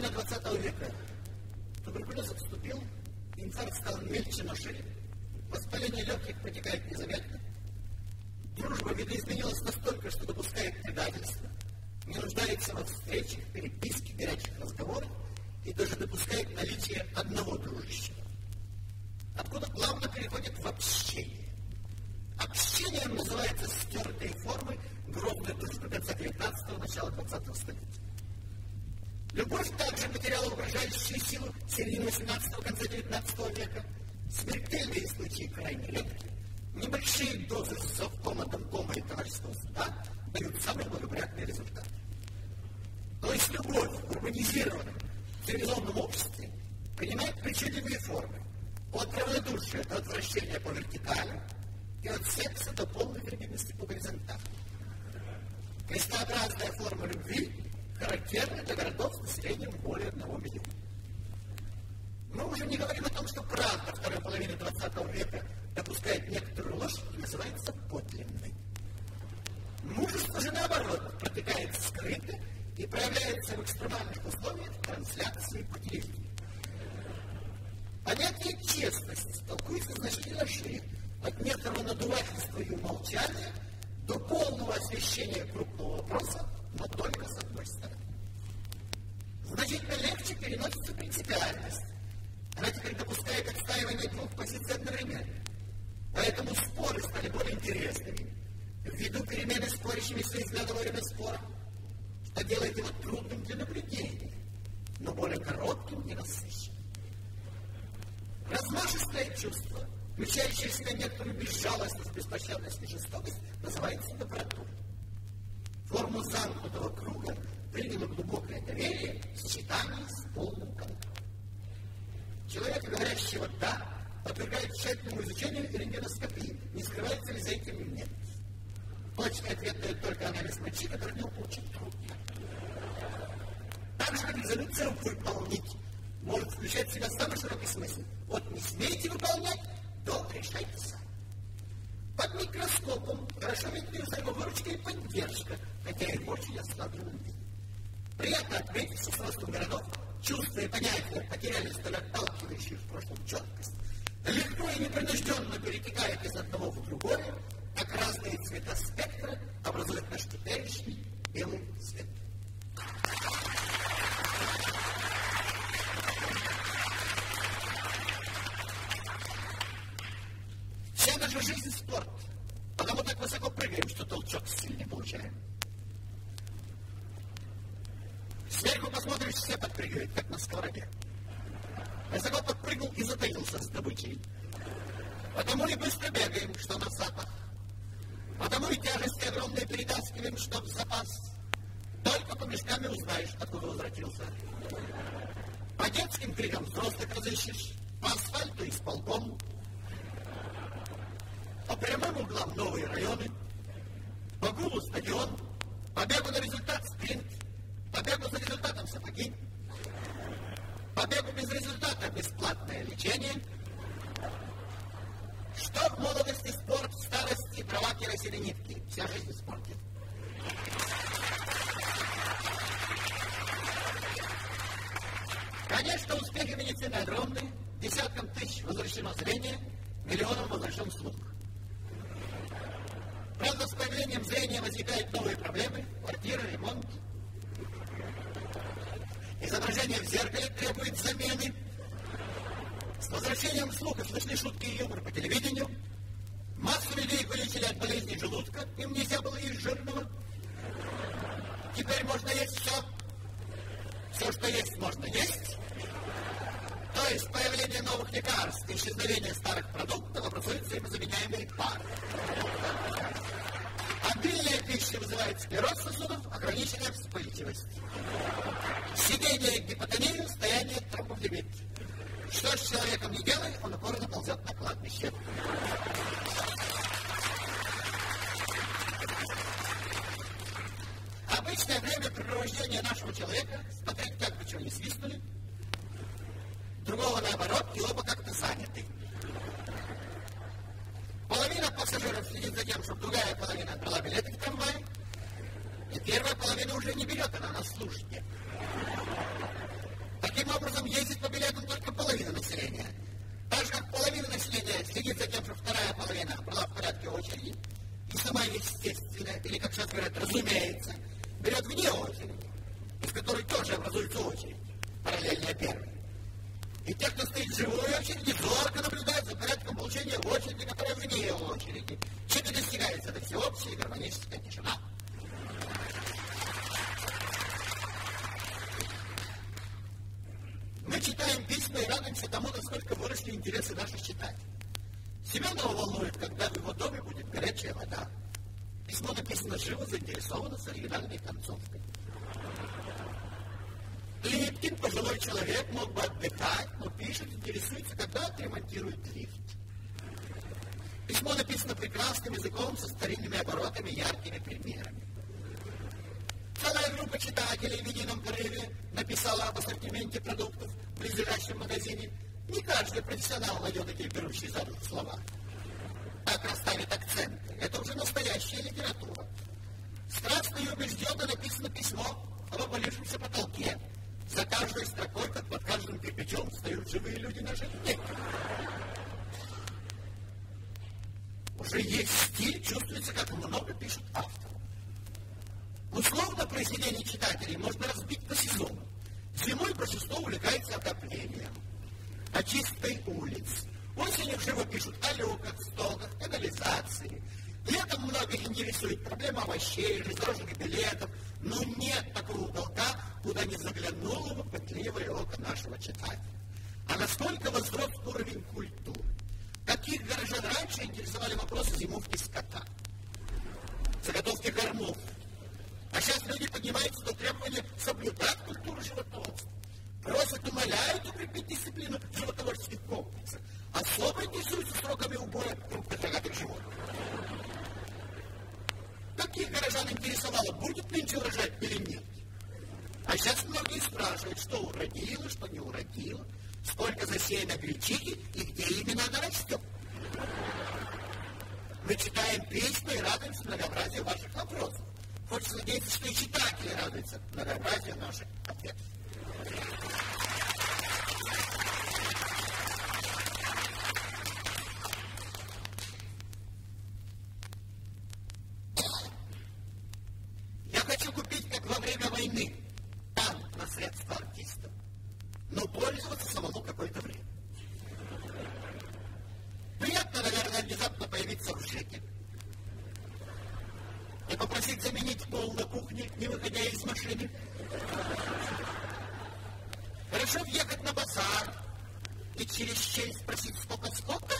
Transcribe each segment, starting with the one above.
половина 20 века туберкулез отступил, инфаркт стал мельче на шее, воспаление легких протекает незаметно. Дружба видоизменилась настолько, что допускает предательство, не нуждается во встречах, переписке, горячих разговорах и даже допускает наличие одного дружащего. Откуда плавно переходит в общение. Общением называются стертые формы гробной дружбы конца 19-го, начала 20-го столетия. Любовь также потеряла угрожающую силу середины 18-го, конца 19 века. Смертельные случаи крайне редки. Небольшие дозы совкома, домкома и товарищеского суда дают самый благоприятный результат. То есть любовь в урбанизированном, цивилизованном обществе принимает причудливые формы. От равнодушия до отвращения по вертикали и от секса до полной ригидности по горизонтали. Крестообразная форма любви характерна для городов с населением более 1 миллиона. Мы уже не говорим о том, что правда второй половины 20 века допускает некоторую ложь и называется подлинной. Мужество же, наоборот, протекает скрыто и проявляется в экстремальных условиях трансляции по телевидению. Понятие честности толкуется значительно шире, от некоторого надувательства и умолчания до полного освещения крупного вопроса, но только с одной стороны. Значительно легче переносится принципиальность. Она теперь допускает отстаивание 2 позиций одновременно. Поэтому споры стали более интересными, ввиду перемены спорящими своих взглядов во время спора, что делает его трудным для наблюдения, но более коротким и насыщенным. Размашистое чувство, включающее в себя некоторую безжалостность, беспощадность и жестокость, называется добротой. Форму замкнутого круга приняло глубокое доверие в сочетании с полным контролем. Человек, говорящего «да», подвергает тщательному изучению и рентгеноскопии, не скрывается ли за этим «нет». Точный ответ дает только анализ мочи, который не получит труд. Так же, как резолюция «выполнить» может включать в себя самый широкий смысл. От «не смеете выполнять» до «решайте сами». Под микроскопом хорошо видны взаимовыручка и поддержка, хотя и в очень ослабленном виде. Приятно отметить, что с ростом городов чувства и понятия потеряли столь отталкивающую в прошлом четкость, легко и непринужденно перетекает из одного в другое, как разные цвета спектра образуют наш теперешний белый цвет. Вся наша жизнь — спорт, потому так высоко прыгаем, что толчок сильно получаем. Сверху посмотришь, все подпрыгивают, как на сковороде. Высоко подпрыгнул и затаился с добычей. Потому и быстро бегаем, что на запах. Потому и тяжести огромные перетаскиваем, что в запас. Только по мешкам и узнаешь, откуда возвратился. По детским крикам взрослых разыщешь, по асфальту исполком, по прямым углам новые районы, по гулу стадион, по бегу на результат спринт, по бегу за результатом сапоги, по бегу без результата бесплатное лечение. Что в молодости спорт, в старости права керосинонитки. Вся жизнь в спорте. Конечно, успехи медицины огромные. Десяткам тысяч возвращено зрение, миллионам возвращен слух. Правда, с появлением зрения возникают новые проблемы, квартиры, ремонт. Изображение в зеркале требует замены. С возвращением слуха слышны шутки и юмор по телевидению. Массу людей вылечили от болезни желудка, им нельзя было есть жирного. Теперь можно есть все. Все, что есть, можно есть. То есть появление новых лекарств и исчезновение старых продуктов образуют взаимозаменяемые пары. Обильная пища вызывает склероз сосудов, ограниченная вспыльчивость. Сидение — гипотонию, стояние — тромбофлебит. Что с человеком не делай, он упорно ползет на кладбище. Обычное время препровождения нашего человека — смотреть, как бы чего не свистнули. Другого наоборот, и оба как-то заняты. Половина пассажиров следит за тем, чтобы другая половина брала билеты в трамвае. И первая половина уже не берет, она на службе. И те, кто стоит в живой очереди, зорко наблюдают за порядком получения в очереди, которая вне очереди. Чем и достигается эта всеобщая гармоническая тишина. Мы читаем письма и радуемся тому, насколько выросли интересы наших читателей. Семенова волнует, когда в его доме будет горячая вода. Письмо написано живо, заинтересовано, с оригинальной концовкой. Липкин, пожилой человек, мог бы отдыхать, но пишет, интересуется, когда отремонтирует лифт. Письмо написано прекрасным языком, со старинными оборотами, яркими примерами. Целая группа читателей в едином порыве написала об ассортименте продуктов в близлежащем магазине. Не каждый профессионал найдет такие берущие за дух слова. Так расставит акценты. Это уже настоящая литература. Страстно и убежденно написано письмо об обвалившемся потолке. За каждой строкой, как под каждым кирпичом, встают живые люди наших дней. Уже есть стиль, чувствуется, как много пишут автор. Условно произведение читателей можно разбить по сезону. Зимой большинство увлекается отоплением, очисткой улиц. Осенью живо пишут о люках, стоках, канализации. Летом многих интересует проблема овощей, железнодорожных билетов, но нет такого уголка, куда не заглянуло бы пытливое око нашего читателя. А насколько возрос уровень культуры? Каких горожан раньше интересовали вопросы зимовки скота, заготовки кормов? А сейчас люди поднимаются до требования соблюдать культуру животноводства. Просят, умоляют укрепить дисциплину животноводческих комплексов. Особо интересуются сроками убоя крупнорогатых животных. Каких горожан интересовало, будет нынче урожай или нет? А сейчас многие спрашивают, что уродило, что не уродило, сколько засеяно гречихи и где именно она растет. Мы читаем письма и радуемся многообразию ваших вопросов. Хочется надеяться, что и читатели радуются многообразию наших ответов. Я хочу купить, как во время войны, танк на средства артистов, но пользоваться самому какое-то время. Приятно, наверное, внезапно появиться в ЖЭКе и попросить заменить пол на кухне, не выходя из машины. Хорошо въехать на базар и через щель спросить, сколько?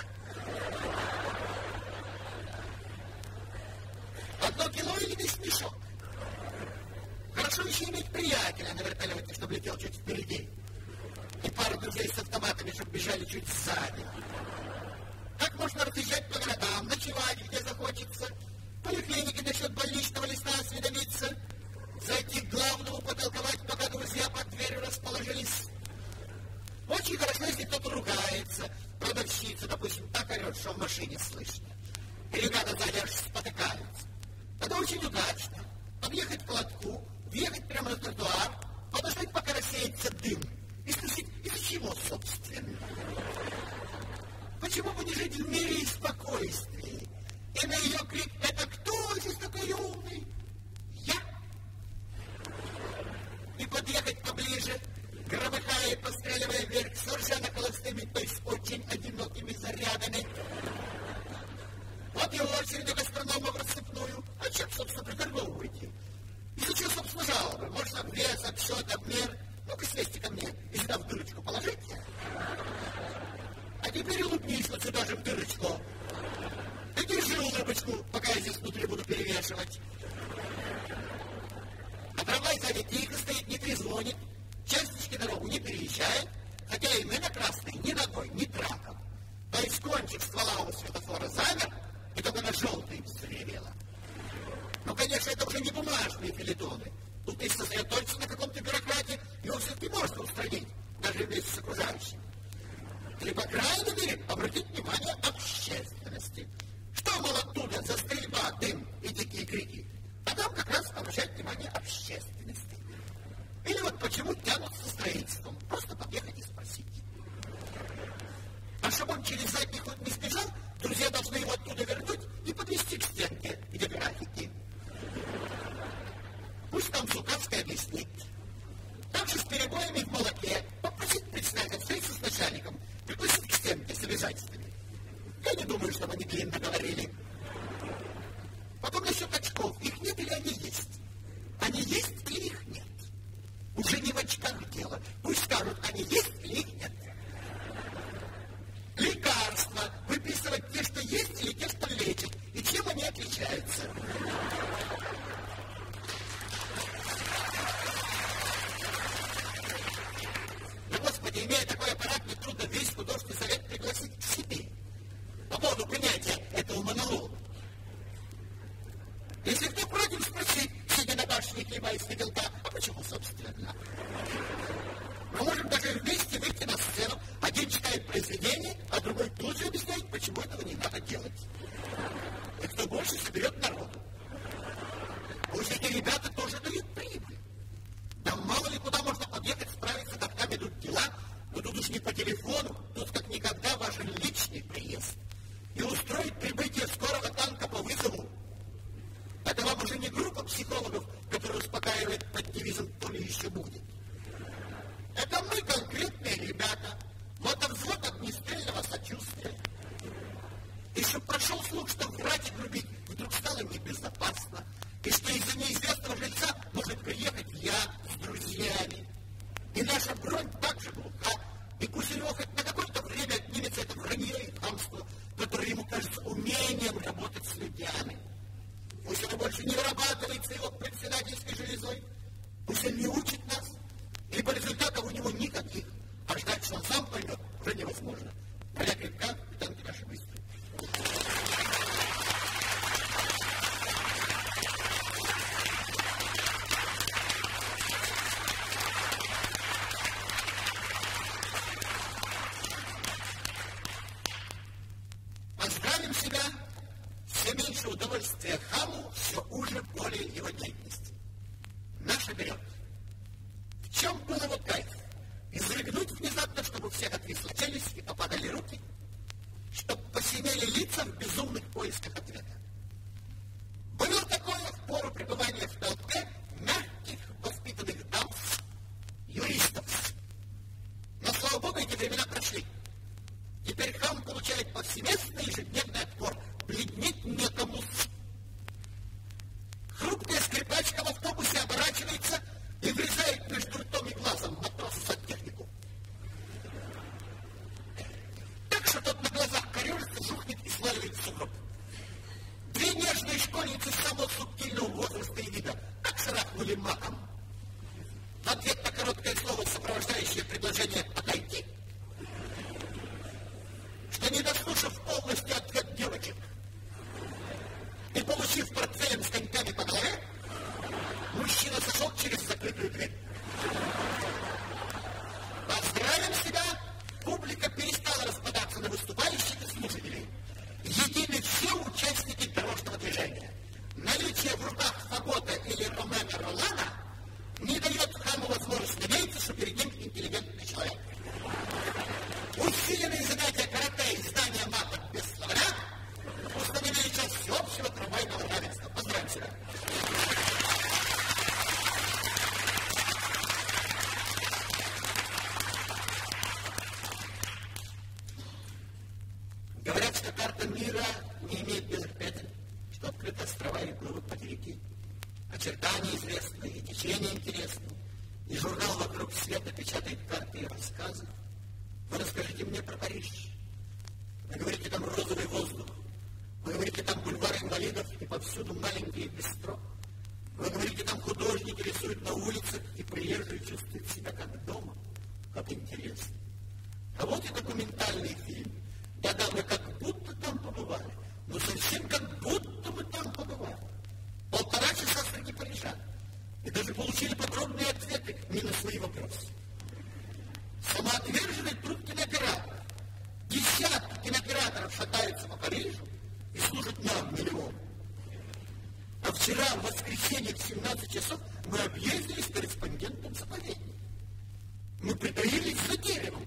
1 кило или весь мешок? Хорошо еще иметь приятеля на вертолете, чтобы летел чуть впереди, и пару друзей с автоматами, чтобы бежали чуть сзади. Как можно разъезжать по городам, ночевать, где захочется, в поликлинике насчет больничного листа осведомиться, зайти к главному, потолковать, пока друзья под дверью расположились. Очень хорошо, если кто-то ругается, продавщица, допустим, так орет, что в машине слышно. И ребята сзади аж спотыкаются. Это очень удачно. Подъехать к лотку, въехать прямо на тротуар, подождать, пока рассеется дым, и спросить, из чего, собственно? Почему бы не жить в мире и спокойствии? И на ее крик: «Это кто здесь такой умный?» «Я». И подъехать поближе, громыхая и постреливая вверх совершенно холостыми, то есть очень одинокими зарядами. Вот и очередь гастронома в рассыпную. А чем, собственно, приторговываете? И зачем, собственно, жалобы? Можно обвес, обсчет, обмер. Ну-ка, слезьте ко мне и сюда в дырочку положите. А теперь улыбнись вот сюда же в дырочку. И держи улыбочку, пока я здесь внутри буду перевешивать. А трамвай сзади тихо стоит, не трезвонит, частички дорогу не переезжает, хотя и мы на красный ни ногой, ни траком. То есть кончик ствола у светофора замер, и только на желтый взревело. Ну, конечно, это уже не бумажные филитоны. Тут если сосредоточиться на каком-то бюрократе, его все-таки можно устранить, даже вместе с окружающими. Или, по крайней мере, обратить внимание общественности. Что, мол, оттуда за стрельба, дым и дикие крики? А там как раз обращать внимание общественности. Или вот почему тянутся строительством. Просто подъехать и спросить. А чтобы он через задний ход не сбежал, друзья должны его оттуда вернуть и подвести к стенке, где графики. Пусть там Сукавская объясняет. дело. Пусть скажут, они есть или их нет. Лекарства. Выписывать те, что есть, или те, что лечат. И чем они отличаются? Ну, Господи, имея такой аппарат, нетрудно весь художественный совет пригласить к себе. По поводу принятия этого монолога. Если кто против, спросить, сидя на башне хлеба и светилка, а почему, собственно? Мы можем даже вместе выйти на сцену. Один читает произведение, а другой тут же объясняет, почему этого не надо делать. И кто больше соберет народу. Пусть эти ребята тоже дают прибыль. Да мало ли куда можно подъехать, справиться, как там идут дела. Но тут уж не по телефону, тут как никогда важен личный приезд. И устроить прибытие скорого танка по вызову. Это вам уже не группа психологов, которая успокаивает под девизом «то ли еще будет». Это мы конкретные ребята. Мотовзвод огнестрельного сочувствия. И чтоб прошел слух, что врать и грубить вдруг стало небезопасно. И что из-за неизвестного жильца может приехать я с друзьями. И наша бронь так же глуха. И Куселев хоть на какое-то время отнимется это вранье и хамство, которое ему кажется умением работать с людьми. Пусть оно больше не вырабатывается его председательской железой. Пусть он не учит нас. Ибо результатов у него никаких. А ждать, что он сам поймет, уже невозможно. Поля крепка, и танки наши быстрые. Поздравим себя. Все меньше удовольствия хаму, все уже более его деятельности. Наша берет. В чем был его кайф? Изрыгнуть внезапно, чтобы у всех отвисла челюсть и попадали руки, чтобы посинели лица в безумных поисках ответа. Было такое в пору пребывания в толпе мягких, воспитанных дам, юристов. Но, слава богу, эти времена прошли. Теперь хам получает повсеместный ежедневный отпор. Бледнеть некому. Хрупкая скрипачка в автобусе оборачивается и врезает между ртом и глазом матросу сантехнику. Так что тот на глазах корежится, жухнет и сваливает в сугроб. Две нежные школьницы самого субтильного возраста и вида так шарахнули маком. В ответ на короткое слово, сопровождающее предложение «отойти», что, не дослушав полностью ответ девочек и получив портфелем с коньками по голове, мужчина сошел через закрытую дверь. Поздравим себя! Публика перестала распадаться на выступающих и слушателей. Едины все участники дорожного движения. Наличие в руках фагота или Ромена Ролана не дает хаму возможность надеяться, что перед ним интеллигентный человек. Усиленные занятия карате и издания маток без словаря установили часть всеобщего трамвайного равенства. Поздравим себя! Говорят, что карта мира не имеет белых пятен, что открыты острова и плывут материки. Очертания известны, и течение интересно, и журнал «Вокруг света» печатает карты и рассказы. Вы расскажите мне про Париж. Вы говорите, там розовый воздух. Вы говорите, там бульвар инвалидов, и повсюду маленькие бистро. Вы говорите, там художники рисуют на улицах, и приезжие чувствуют себя как дома. Как интересно. А вот и документальный фильм. Да-да, мы как будто там побывали. Ну, совсем как будто мы там побывали. 1,5 часа среди парижан. И даже получили подробные ответы не на свои вопросы. Самоотверженный труд кинооператоров. Десятки кинооператоров шатаются по Парижу и служат нам миллион. А вчера, в воскресенье, в 17 часов, мы объездили с корреспондентом заповедник. Мы притаились за деревом.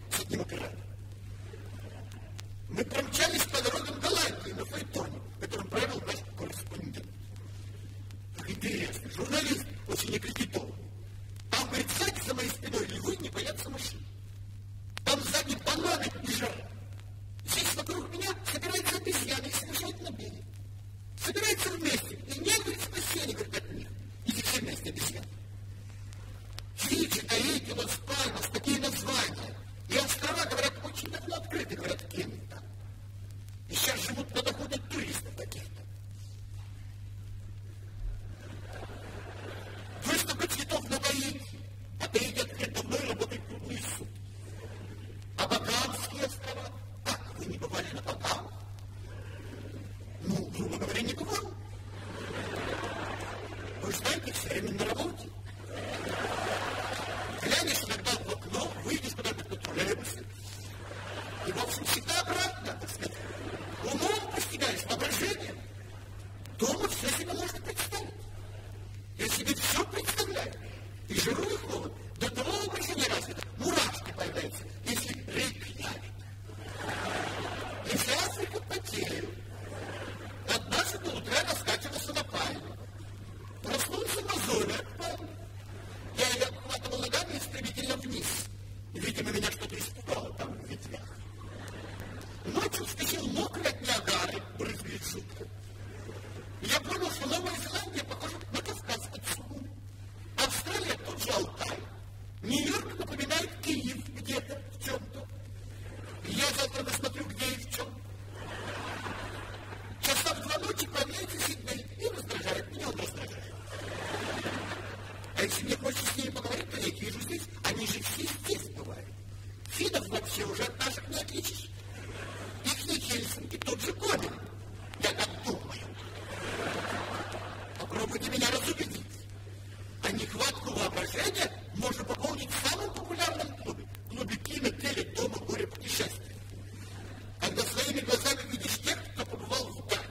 Читаите, Лас-Пальмас, такие названия. И острова, говорят, очень давно открыты, говорят, кем-то. И сейчас живут на доходе туристов таких-то. Выставка цветов на Гаити. А Гаити открыт давно и работает круглый сутки. А Багамские острова? Как, вы не бывали на Багамах? Ну, грубо говоря, не бывал. Вы знаете, все время на работе. Глянешь иногда в окно, выйдешь куда-нибудь на троллейбусе. И, в общем, всегда обратно, так сказать. Умом постигаешь, воображением. Дома все себе можно представить. Я себе все представляю. И жару, и холод. До того воображения развито. Мурашки появляются, если рейк явит. Если Африка потеет. Однажды до утра раскачивался на пальму. Проснулся мозоль от пальмы. Я ее обхватывал ногами стремительно вниз. Видимо, меня что-то испугало там в ветвях. Ночью вскочил мокрый от Ниагары, брызгает жутко. Я понял, что Новая Зеландия похожа на Кавказ под Сугу. Австралия тут же Алтай. Нью-Йорк напоминает Киев где-то в чем-то. Я завтра посмотрю, где и в чем. Часа в 2 ночи появляется Сидней и раздражает. Меня он раздражает. А если мне хочется с ними поговорить, то я их вижу здесь. Они же все здесь бывают. Финнов вообще уже от наших не отличишь. Их не Хельсинки, тот же Кобель. Я так думаю. Попробуйте меня разубедить. А нехватку воображения можно пополнить в самом популярном клубе кино, теле, дома, горе, путешествия. Когда своими глазами видишь тех, кто побывал в Дали.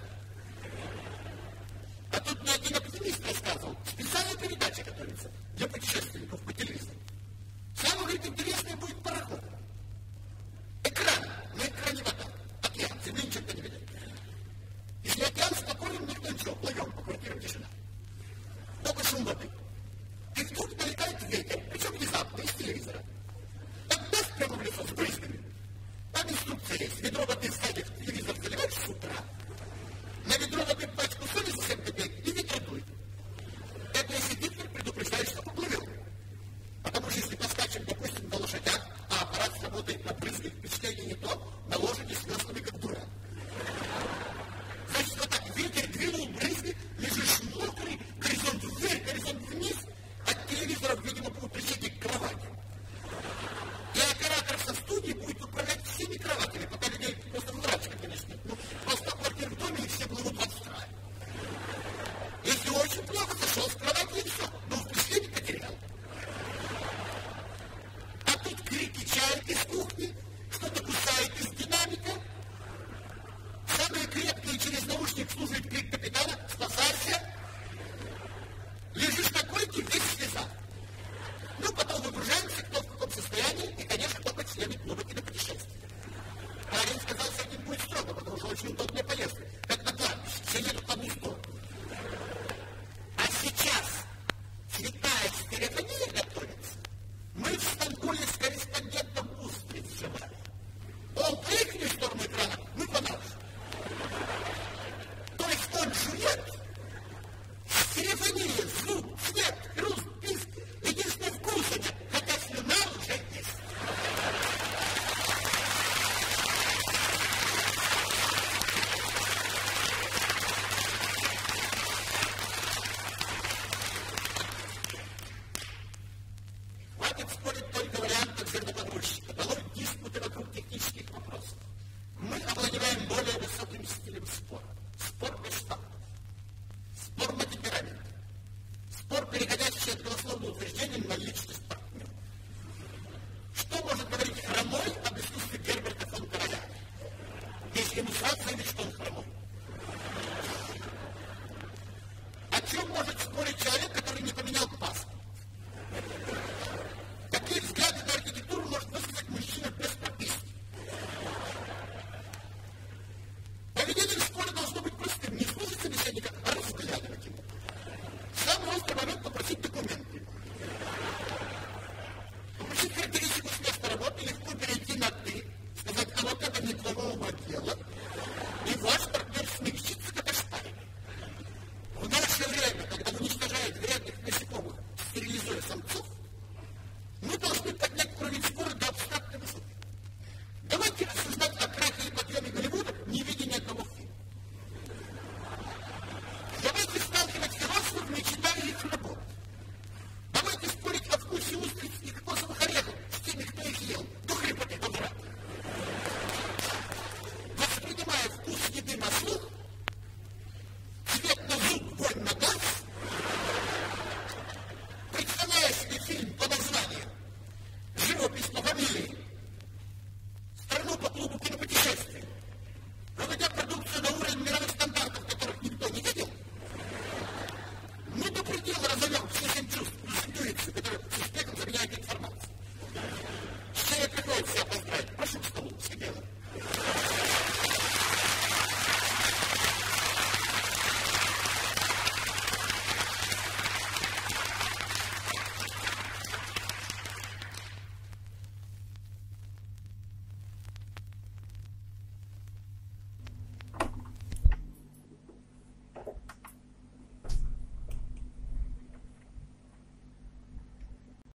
А тут мне один оптимист рассказывал. Специальная передача готовится для путешественников по телевизору. Самое, говорит, интересное будет пароход. Экран. На экране вода. Океан. Земли ничего не видит. Если океан спокоен, никто ничего. Плывем по квартирам, тишина. Только шум воды. И вдруг налетает ветер, причем внезапно, из телевизора. Так даст прямо в лицо с брызгами. Там инструкция есть. Ведро воды сзади в телевизор заливаешь с утра. На ведро воды пачку соли за 7 копеек и ветер дует. Это если диктор предупреждает, что поплывем. Потому что если поскачем, допустим, на лошадях, а аппарат сработает на брызгах, впечатление не то, на лошади с веслами как дурак. Значит, вот так ветер двинул брызги, лежишь мокрый, горизонт вверх, горизонт вниз, от телевизора, видимо, будут присети к кровати. И оператор со студии будет управлять всеми кроватями, пока людей просто дурачка, конечно. Ну, просто квартир в доме, и все плывут в Австралию. Если очень плохо, зашел с кровати и все. Но впечатление потерял. А тут крики чаек из кухни, что-то кусает из динамика. Самые крепкие через наушник слушает крик капитана «Спасайся!». Лежишь на койке, весь в слезах. Ну, потом выгружаемся, кто в каком состоянии, и, конечно, только члены клуба кинопутешествий. Парень сказал, что этим будет строго, потому что очень удобная поездка. Как на кладбище, все едут в одну сторону. А сейчас цветная стереофония готовится. Мы в Стамбуле с корреспондентом устриц сжимали. Он крикнет в сторону экрана, мы по-нашему. То есть он жует, стереофония, звук, цвет, хруст, писк. Единственное, вкуса нет, хотя слюна уже есть. Хватит спорить.